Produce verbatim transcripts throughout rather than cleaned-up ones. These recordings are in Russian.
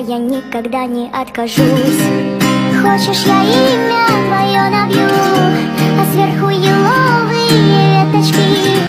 я никогда не откажусь. Хочешь, я имя твое набью, а сверху еловые веточки.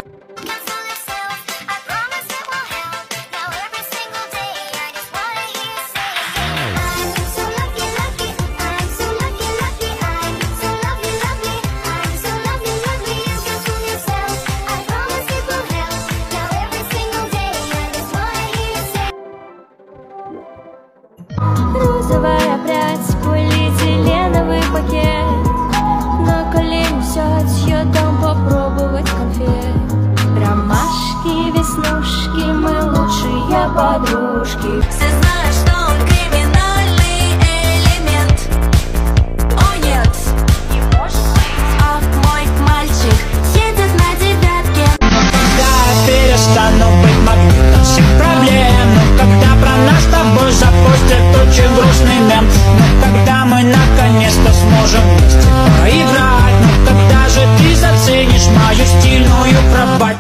Розовая прядь, полиэтиленовый пакет, на колени сядь, я дам попробовать конфет. Ромашки, веснушки, мы лучшие подружки. Все знают, что он криминальный элемент. О нет, не может быть. Ах, мой мальчик едет на девятке. Когда я перестану быть магнитом всех проблем, но когда про нас с тобой запустят очень грустный мем, но когда мы наконец-то сможем вместе поиграть, но когда же ты заценишь мою стильную кровать?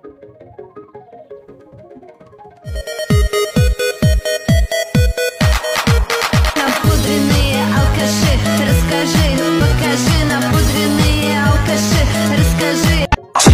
Напудренные алкаши, расскажи, покажи. Напудренные алкаши, расскажи.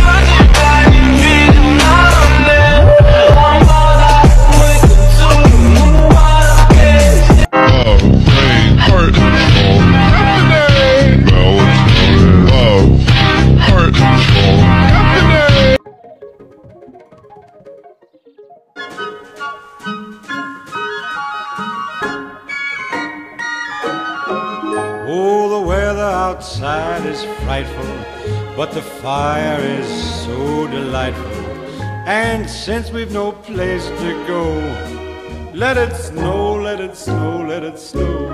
Oh, the weather outside is frightful, but the fire is so delightful. And since we've no place to go, let it snow, let it snow, let it snow.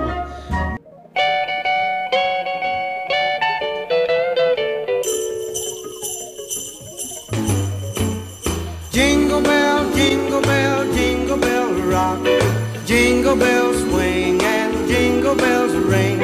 Jingle bell, jingle bell, jingle bell rock. Jingle bells swing and jingle bells ring.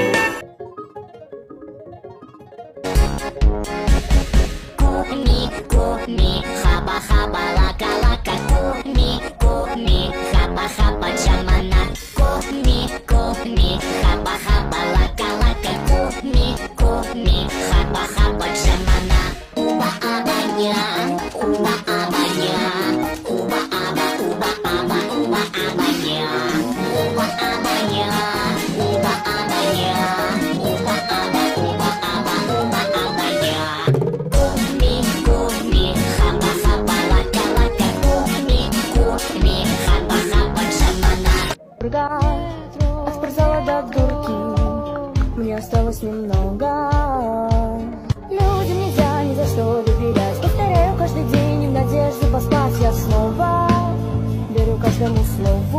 Куми, куми, хаба, хаба, лака, лака. Куми, куми, хаба, хаба, джамана. Куми, куми, хаба, хаба, лака, лака. Куми, куми, хаба, хаба, джамана. Уба, абаня, уба, абаня. Уба, аба, уба, аба, уба, абаня. Уба, абаня, уба, абаня. Уба, аба, уба, аба, уба, абаня. Куми, куми, хаба, хаба, лака, лака. Куми, куми, хаба, хаба, джамана. От спортзала до дурки мне осталось немного. Людям нельзя ни за что доверять. Повторяю каждый день в надежде поспать. Я снова верю каждому слову.